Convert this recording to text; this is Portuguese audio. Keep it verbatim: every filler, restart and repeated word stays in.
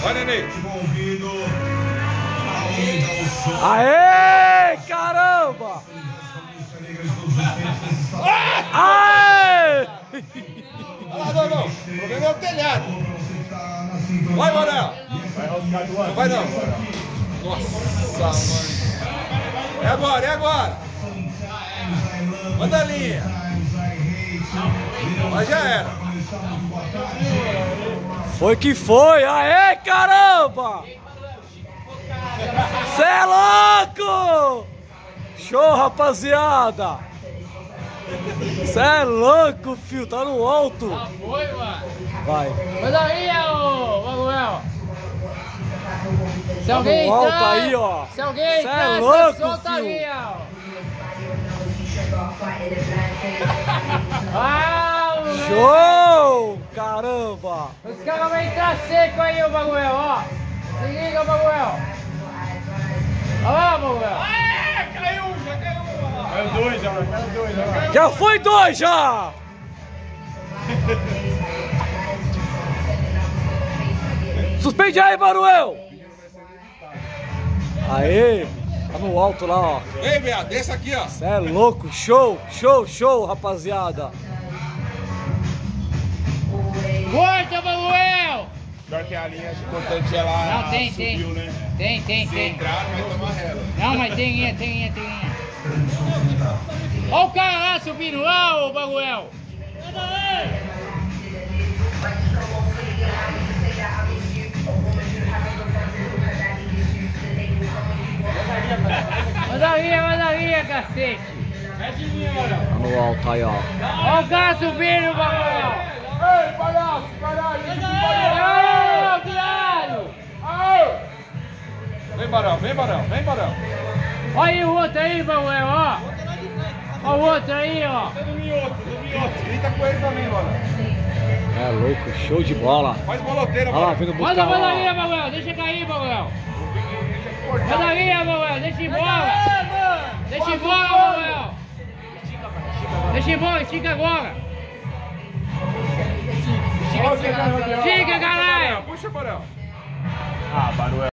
Vai, Nenê. Aê, caramba! Aê! Ah, não, não. O problema é o telhado. Vai, Manel. Não vai, não. Nossa, mano. É agora, é agora. Manda a linha. Mas já era. Foi que foi! Aê, caramba! Cê é louco! Show, rapaziada! Cê é louco, filho! Tá no alto! Ah, foi, mano! Vai! Mas aí, ô, Manuel! Se Tá alguém no alto entrar, aí, ó! se alguém Cê entrar, é louco, solta filho! aí, ó! Ah, moleque. Show! Caramba! Os caras vão entrar seco aí, ô Manuel, ó! Se liga, Manuel! Olha lá, Manuel! Ah, caiu, já caiu. Caiu dois, já, caiu dois. Já, Já foi dois, já! Suspende aí, Manuel! Aê! Tá no alto lá, ó. Ei, viado, desce aqui, ó. Cê é louco! Show! Show! Show, rapaziada! Corta, Manuel! Pior que a linha importante é lá. Não, tem, subiu, tem. Né? Tem, tem, Se tem. entrar, vai tomar rela. Não, mas tem linha, tem linha, tem linha. Olha o cara lá subindo lá, ô Manuel! Manda linha, manda linha, cacete! Tá no alto aí, ó. Olha o cara subindo, Manuel! Ei, palhaço, caralho. Ô, viado! Vem, Barão, vem, Barão, vem, Barão. Olha aí o outro aí, Manuel, ó! Olha o outro aí, ó! Tá no minhoto, no minhoto. Ele tá com ele também, mano. É louco, show de bola. Faz boloteira, Olha lá, mano. vindo buscar Manda, manda lá. linha, Manuel! Deixa cair, Manuel! Manda linha, Manuel! Deixa em bola! Deixa em bola, Manuel! Deixa em bola, estica agora! Estica, caralho! Puxa, Barão. Ah, Barão.